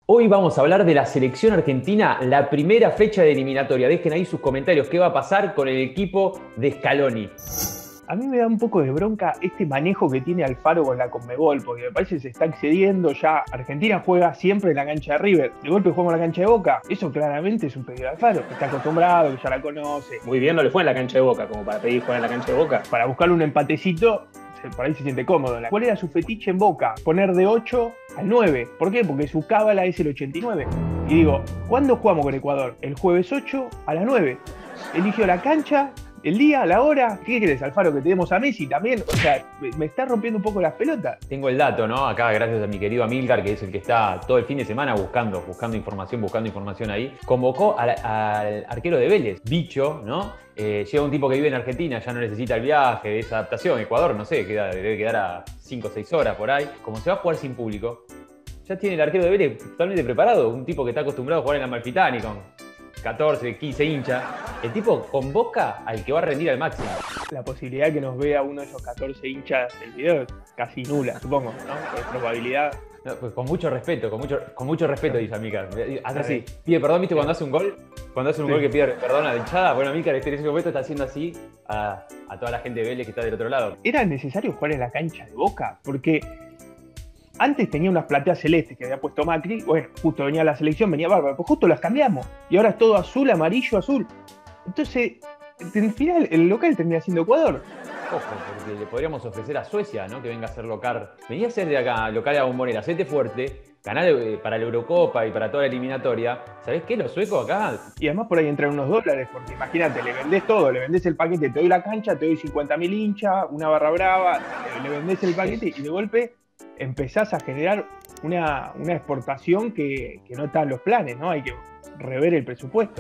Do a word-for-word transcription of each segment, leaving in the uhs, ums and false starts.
Hoy vamos a hablar de la selección argentina, la primera fecha de eliminatoria. Dejen ahí sus comentarios, ¿qué va a pasar con el equipo de Scaloni? A mí me da un poco de bronca este manejo que tiene Alfaro con la Conmebol, porque me parece que se está excediendo ya. Argentina juega siempre en la cancha de River, de golpe jugamos en la cancha de Boca. Eso claramente es un pedido de Alfaro, que está acostumbrado, que ya la conoce. Muy bien, no le fue en la cancha de Boca, como para pedir jugar en la cancha de Boca. Para buscarle un empatecito, por ahí se siente cómodo. ¿Cuál era su fetiche en Boca? Poner de ocho al nueve. ¿Por qué? Porque su cábala es el ochenta y nueve. Y digo, ¿cuándo jugamos con Ecuador? El jueves ocho a las nueve. Eligió la cancha, el día, la hora. ¿Qué querés, Alfaro? Que tenemos a Messi también. O sea, me está rompiendo un poco las pelotas. Tengo el dato, ¿no? Acá, gracias a mi querido Amílcar, que es el que está todo el fin de semana buscando, buscando información, buscando información ahí. Convocó al, al arquero de Vélez, Bicho, ¿no? Eh, llega un tipo que vive en Argentina, ya no necesita el viaje, esa adaptación. Ecuador, no sé, queda, debe quedar a cinco o seis horas por ahí. Como se va a jugar sin público, ya tiene el arquero de Vélez totalmente preparado. Un tipo que está acostumbrado a jugar en la Amalfitani con catorce, quince hinchas. El tipo convoca al que va a rendir al máximo. La posibilidad que nos vea uno de esos catorce hinchas del video es casi nula, supongo, ¿no? Por probabilidad. No, pues con mucho respeto, con mucho, con mucho respeto, dice Amílcar. Hace así, pide perdón, ¿viste? Cuando hace un gol, cuando hace un sí. gol que pide perdón a la hinchada. Bueno, Amílcar en ese momento está haciendo así a, a toda la gente de Vélez que está del otro lado. ¿Era necesario jugar en la cancha de Boca? Porque antes tenía unas plateas celestes que había puesto Macri. Bueno, justo venía la selección, venía bárbaro, pues justo las cambiamos. Y ahora es todo azul, amarillo, azul. Entonces, al final, el local termina siendo Ecuador. Ojo, porque le podríamos ofrecer a Suecia, ¿no? Que venga a ser local. Venía a ser de acá, local a Bombonera, hacete fuerte, canal para la Eurocopa y para toda la eliminatoria. ¿Sabés qué? Los suecos acá. Y además por ahí entran unos dólares, porque imagínate, le vendés todo, le vendés el paquete, te doy la cancha, te doy cincuenta mil hinchas, una barra brava, le vendés el paquete y de golpe empezás a generar una, una exportación que, que no está en los planes, ¿no? Hay que rever el presupuesto.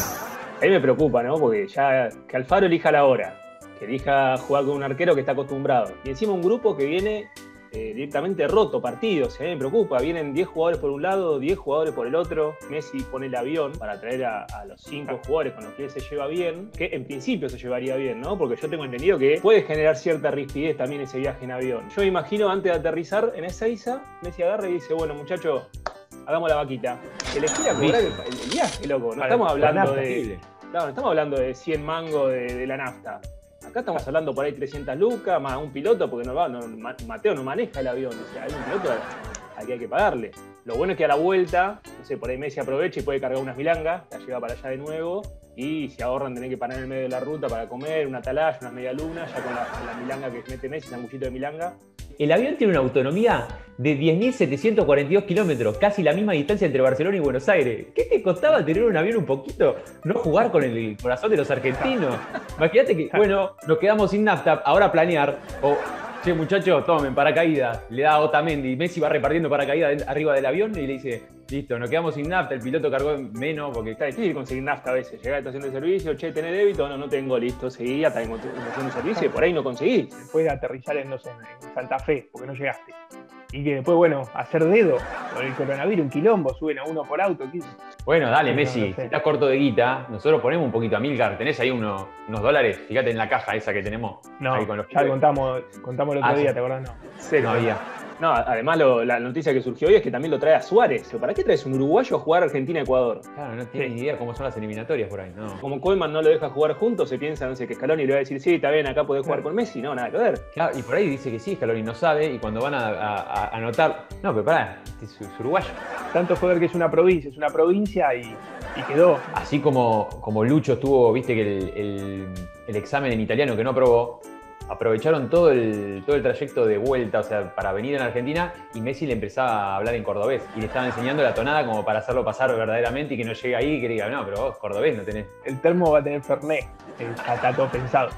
A mí me preocupa, ¿no? Porque ya que Alfaro elija la hora, que elija jugar con un arquero que está acostumbrado. Y encima un grupo que viene eh, directamente roto, partidos. ¿eh? Me preocupa, vienen diez jugadores por un lado, diez jugadores por el otro. Messi pone el avión para traer a, a los cinco jugadores con los que él se lleva bien, que en principio se llevaría bien, ¿no? Porque yo tengo entendido que puede generar cierta rispidez también ese viaje en avión. Yo me imagino antes de aterrizar en Ezeiza, Messi agarra y dice, bueno, muchachos, hagamos la vaquita. Que les quiera cobrar el, el viaje, loco. No estamos hablando de. Claro, no estamos hablando de cien mangos de, de la nafta. Acá estamos hablando por ahí trescientas lucas, más un piloto, porque no va, no, Mateo no maneja el avión. O sea, hay un piloto al que hay que pagarle. Lo bueno es que a la vuelta, no sé, por ahí Messi aprovecha y puede cargar unas milangas, la lleva para allá de nuevo, y se ahorran tener que parar en el medio de la ruta para comer, una atalaya, unas medialunas, ya con la, con la milanga que mete Messi, sanguchito de milanga. El avión tiene una autonomía de diez mil setecientos cuarenta y dos kilómetros, casi la misma distancia entre Barcelona y Buenos Aires. ¿Qué te costaba tener un avión un poquito? No jugar con el corazón de los argentinos. Imagínate que, bueno, nos quedamos sin nafta, ahora planear, o, che, muchachos, tomen paracaídas, le da a Otamendi, Messi va repartiendo paracaídas arriba del avión y le dice, listo, nos quedamos sin nafta, el piloto cargó menos, porque está difícil conseguir nafta a veces. Llega a la estación de servicio, che, ¿tenés débito? No, no tengo, listo, seguí, hasta en estación de servicio y por ahí no conseguís. Después de aterrizar en, no sé, en Santa Fe, porque no llegaste. Y que después, bueno, hacer dedo con el coronavirus, un quilombo, suben a uno por auto. ¿Qué? Bueno, dale, Messi, no, no sé. Si estás corto de guita, nosotros ponemos un poquito a Amílcar. ¿Tenés ahí uno, unos dólares? Fíjate en la caja esa que tenemos. No, ahí con los ya contamos, contamos el otro ah, día, sí. ¿Te acordás? No, Cero. No había. No, además lo, la noticia que surgió hoy es que también lo trae a Suárez. ¿Para qué traes un uruguayo a jugar Argentina-Ecuador? Claro, no tiene sí. ni idea cómo son las eliminatorias por ahí, no. Como Koeman no lo deja jugar juntos, se piensa, no sé, que Scaloni le va a decir, sí, está bien, acá podés jugar con Messi. No, nada que ver. Claro, y por ahí dice que sí, Scaloni no sabe, y cuando van a, a, a anotar, no, pero pará, es, es uruguayo. Tanto fue ver que es una provincia, es una provincia y, y quedó. Así como, como Lucho estuvo, viste que el, el, el examen en italiano que no aprobó, aprovecharon todo el, todo el trayecto de vuelta, o sea, para venir en Argentina, y Messi le empezaba a hablar en cordobés y le estaba enseñando la tonada como para hacerlo pasar verdaderamente y que no llegue ahí y que diga, no, pero vos cordobés no tenés. El termo va a tener Fernet, está, está todo pensado.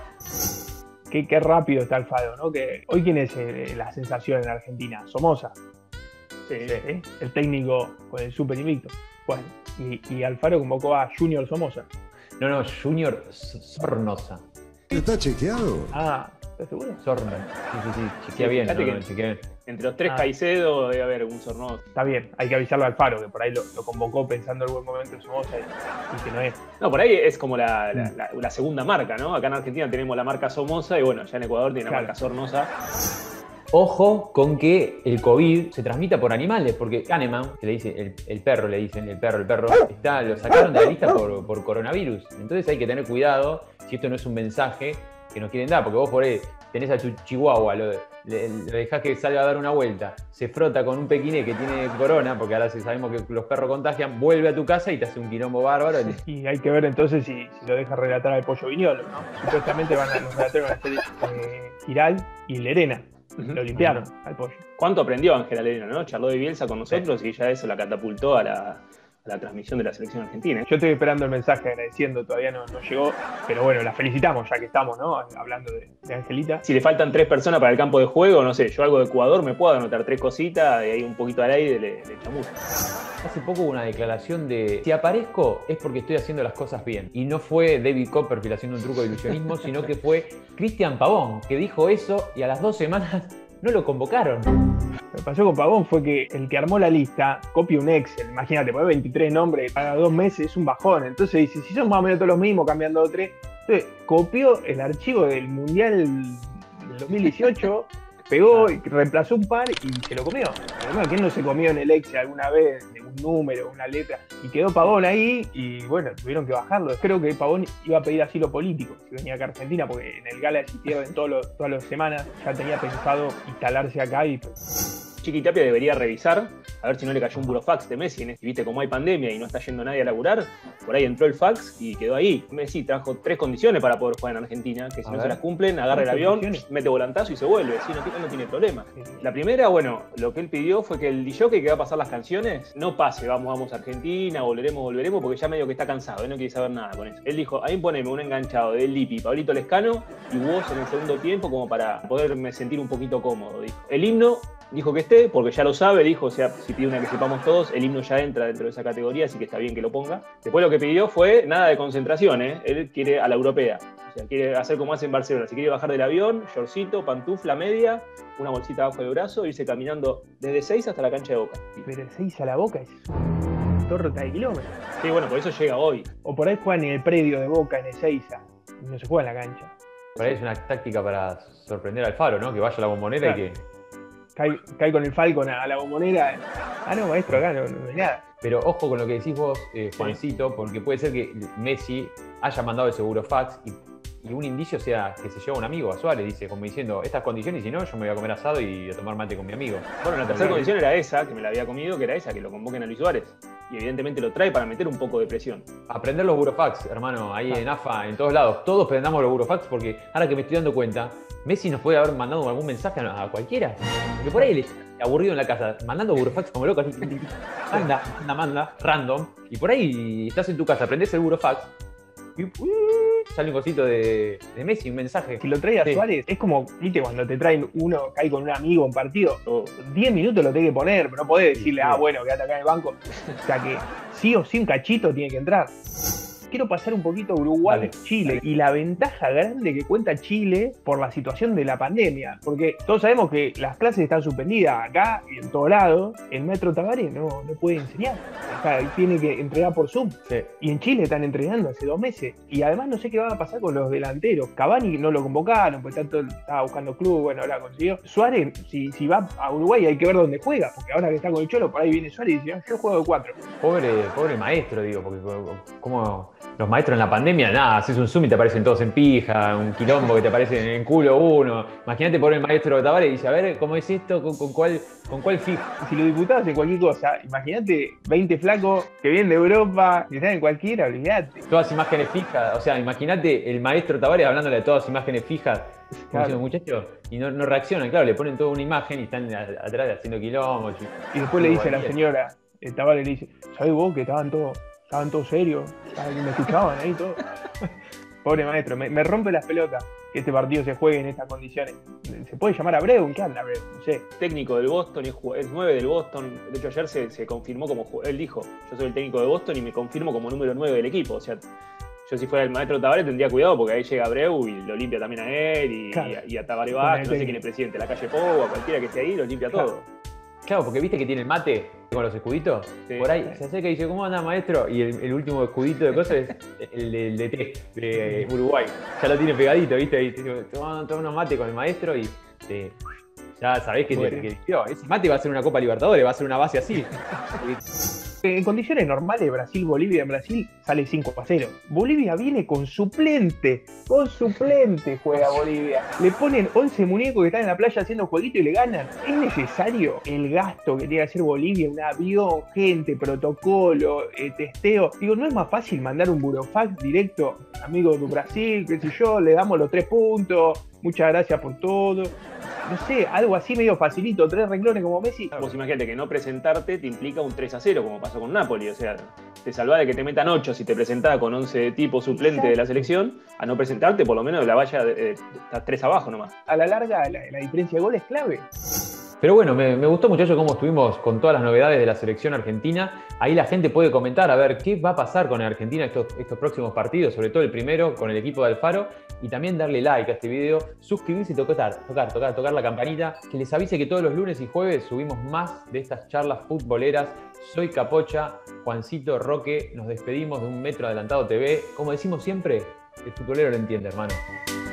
Qué, qué rápido está Alfaro, ¿no? Que hoy quién es eh, la sensación en Argentina, Somoza. Sí, ¿eh? El técnico con el super invicto. Bueno, y, y Alfaro convocó a Junior Somoza. No, no, Junior Sornosa. ¿Está chequeado? Ah, ¿estás seguro? Sornosa. Sí, sí, sí, chequea sí, bien. No, no, chequea bien. Entre los tres ah. Caicedo debe haber un Sornosa. Está bien, hay que avisarle a Alfaro, que por ahí lo, lo convocó pensando en el buen momento de Somoza y, y que no es. No, por ahí es como la, la, la, la segunda marca, ¿no? Acá en Argentina tenemos la marca Somoza y bueno, ya en Ecuador tiene la claro. marca Sornosa. Ojo con que el COVID se transmita por animales, porque Kahneman, que le dice, el, el perro le dicen, el perro, el perro, está, lo sacaron de la lista por, por coronavirus. Entonces hay que tener cuidado si esto no es un mensaje que nos quieren dar, porque vos por ahí tenés a tu chihuahua, lo, le, le dejás que salga a dar una vuelta, se frota con un pequiné que tiene corona, porque ahora sabemos que los perros contagian, vuelve a tu casa y te hace un quilombo bárbaro. Y hay que ver entonces si, si lo deja relatar al Pollo Viñolo, ¿no? Supuestamente van a, los relatores van a ser eh, Giral y Lerena. Lo limpiaron al Pollo. ¿Cuánto aprendió Ángela Lerena, no? Charló de Bielsa con nosotros y ya eso la catapultó a la, a la transmisión de la selección argentina. Yo estoy esperando el mensaje agradeciendo, todavía no, no llegó, pero bueno, la felicitamos ya que estamos, ¿no? Hablando de, de Angelita. Si le faltan tres personas para el campo de juego, no sé, yo algo de Ecuador me puedo anotar tres cositas y ahí un poquito al aire le, le chamuzo. Hace poco hubo una declaración de si aparezco es porque estoy haciendo las cosas bien. Y no fue David Copperfield haciendo un truco de ilusionismo, sino que fue Cristian Pavón, que dijo eso y a las dos semanas no lo convocaron. Lo que pasó con Pavón fue que el que armó la lista copia un Excel. Imagínate, pone veintitrés nombres para dos meses, es un bajón. Entonces dice, si son más o menos todos los mismos, cambiando tres. Entonces copió el archivo del Mundial del dos mil dieciocho, pegó, y reemplazó un par y se lo comió. Además, ¿quién no se comió en el Excel alguna vez de un número, una letra? Y quedó Pavón ahí y bueno, tuvieron que bajarlo. Creo que Pavón iba a pedir asilo político si venía acá a Argentina, porque en el Galaxy pierden todos los, todas las semanas. Ya tenía pensado instalarse acá y pues... Chiquitapia debería revisar, a ver si no le cayó un burofax de Messi. Y viste, como hay pandemia y no está yendo nadie a laburar, por ahí entró el fax y quedó ahí. Messi trajo tres condiciones para poder jugar en Argentina, que si a no ver. se las cumplen, agarra el avión, mete volantazo y se vuelve. Sí, no, no tiene problema. Sí. La primera, bueno, lo que él pidió fue que el D J que va a pasar las canciones no pase, vamos, vamos a Argentina, volveremos, volveremos, porque ya medio que está cansado, él no quiere saber nada con eso. Él dijo, a mí poneme un enganchado de Lippi, Pablito Lescano y vos en el segundo tiempo como para poderme sentir un poquito cómodo, dijo. El himno dijo que esté, porque ya lo sabe, dijo, o sea, si pide una que sepamos todos, el himno ya entra dentro de esa categoría, así que está bien que lo ponga. Después lo que pidió fue nada de concentración, ¿eh? Él quiere a la europea, o sea, quiere hacer como hace en Barcelona, si quiere bajar del avión, shortcito, pantufla media, una bolsita abajo del brazo, irse caminando desde seis hasta la cancha de Boca. Pero de seis a la Boca es una torta de kilómetros. Sí, bueno, por eso llega hoy. O por ahí juegan en el predio de Boca, en Ezeiza, y no se juega en la cancha. Por ahí es una táctica para sorprender al Faro, ¿no? Que vaya a la Bombonera claro. y que... Cae, cae con el Falcon a la Bombonera. Ah, no, maestro, acá no, no hay nada. Pero ojo con lo que decís vos, eh, Juancito, porque puede ser que Messi haya mandado el seguro fax y, y un indicio sea que se lleva un amigo a Suárez, dice, como diciendo, estas condiciones, y si no, yo me voy a comer asado y a tomar mate con mi amigo. Bueno, la tercera condición era esa, que me la había comido, que era esa, que lo convoquen a Luis Suárez. Y evidentemente lo trae para meter un poco de presión. Aprender los burofax, hermano, ahí ah. en A F A, en todos lados. Todos aprendamos los burofax porque ahora que me estoy dando cuenta, Messi nos puede haber mandado algún mensaje a cualquiera. Porque por ahí él está aburrido en la casa, mandando burofax como loco, así, manda, manda, manda, random. Y por ahí estás en tu casa, aprendés el burofax y uh, sale un cosito de, de Messi, un mensaje. Si lo trae a sí. Suárez, es como, viste, cuando te traen uno, cae con un amigo en partido, diez minutos lo tenés que poner, pero no podés decirle, sí, sí. ah, bueno, quédate acá en el banco. O sea que sí o sí un cachito tiene que entrar. Quiero pasar un poquito a Uruguay, Chile, y la ventaja grande que cuenta Chile por la situación de la pandemia, porque todos sabemos que las clases están suspendidas acá y en todo lado. El maestro Tavares no, no puede enseñar, o sea, tiene que entrenar por Zoom. Sí. Y en Chile están entrenando hace dos meses. Y además no sé qué va a pasar con los delanteros. Cavani no lo convocaron, pues tanto estaba buscando club, bueno, ahora consiguió. Suárez, si, si va a Uruguay hay que ver dónde juega, porque ahora que está con el Cholo, por ahí viene Suárez y dice, yo juego de cuatro. Pobre, pobre maestro, digo, porque como... Los maestros en la pandemia, nada, haces un Zoom y te aparecen todos en pija, un quilombo que te aparece en el culo uno. Imagínate por el maestro Tavares y dice, a ver, ¿cómo es esto? ¿Con, con cuál, con cuál fijo? Si lo diputados en cualquier cosa, imagínate veinte flacos que vienen de Europa, que están en cualquiera, olvidate. Todas imágenes fijas, o sea, imagínate el maestro Tavares hablándole de todas imágenes fijas, como claro. diciendo, muchachos, y no, no reaccionan, claro, le ponen toda una imagen y están atrás haciendo quilombos. Y, y después le dice a la señora, el Tavares le dice, ¿sabés vos que estaban todos... Estaban todos serios, me escuchaban ahí todo. Pobre maestro, me, me rompe las pelotas que este partido se juegue en estas condiciones. ¿Se puede llamar a Breu? ¿Qué anda Breu? No sé. Técnico del Boston, es nueve del Boston. De hecho, ayer se, se confirmó como... Él dijo, yo soy el técnico de Boston y me confirmo como número nueve del equipo. O sea, yo si fuera el maestro Tavares tendría cuidado porque ahí llega Breu y lo limpia también a él y, claro. y, a, y a Tavares Vázquez, no sé quién es presidente, la calle Pou, a cualquiera que esté ahí, lo limpia claro. todo. Claro, porque viste que tiene el mate con los escuditos. Sí. Por ahí se acerca y dice, ¿cómo anda, maestro? Y el, el último escudito de cosas es el de, el de té, de Uruguay. Ya lo tiene pegadito, ¿viste? Y te dice, toma, toma unos mate con el maestro y te, Ya sabés que, Bueno. que, que ese mate va a ser una Copa Libertadores, va a ser una base así. En condiciones normales, Brasil-Bolivia en Brasil sale cinco a cero. Bolivia viene con suplente, con suplente juega Bolivia. Le ponen once muñecos que están en la playa haciendo jueguito y le ganan. ¿Es necesario el gasto que tiene que hacer Bolivia? Un avión, gente, protocolo, eh, testeo. Digo, ¿no es más fácil mandar un burofax directo? Amigo de Brasil, qué sé yo, le damos los tres puntos, muchas gracias por todo. No sé, algo así medio facilito, tres renglones como Messi. Vos imagínate que no presentarte te implica un tres a cero, como pasó con Napoli. O sea, te salvás de que te metan ocho si te presentás con once tipos suplentes de la selección. A no presentarte, por lo menos la valla eh, está tres abajo nomás. A la larga, la, la diferencia de gol es clave. Pero bueno, me, me gustó, muchachos, cómo estuvimos con todas las novedades de la selección argentina. Ahí la gente puede comentar a ver qué va a pasar con Argentina estos, estos próximos partidos, sobre todo el primero con el equipo de Alfaro. Y también darle like a este video, suscribirse y tocar, tocar, tocar, tocar la campanita. Que les avise que todos los lunes y jueves subimos más de estas charlas futboleras. Soy Capocha, Juancito, Roque. Nos despedimos de Un Metro Adelantado T V. Como decimos siempre, el futbolero lo entiende, hermano.